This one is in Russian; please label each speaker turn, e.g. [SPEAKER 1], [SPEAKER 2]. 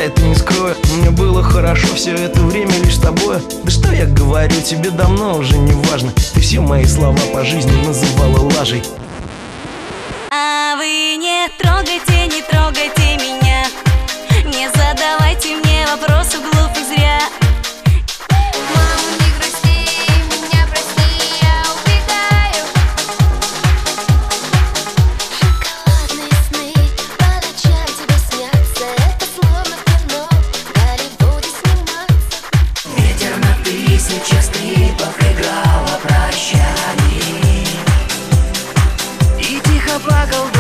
[SPEAKER 1] это не скрою. Мне было хорошо все это время лишь с тобой. Да что я говорю, тебе давно уже не важно. Ты все мои слова по жизни называла лажей.
[SPEAKER 2] А вы не трогайте, не трогайте меня. Не задавайте мне вопросы глупых зря.
[SPEAKER 3] Мама, не грусти, меня прости, я убегаю. Шоколадные сны по ночам тебе снятся. Это словно в кино, в Голливуде сниматься.
[SPEAKER 4] Ветер на тысячах скрипах играл о прощании и тихо плакал.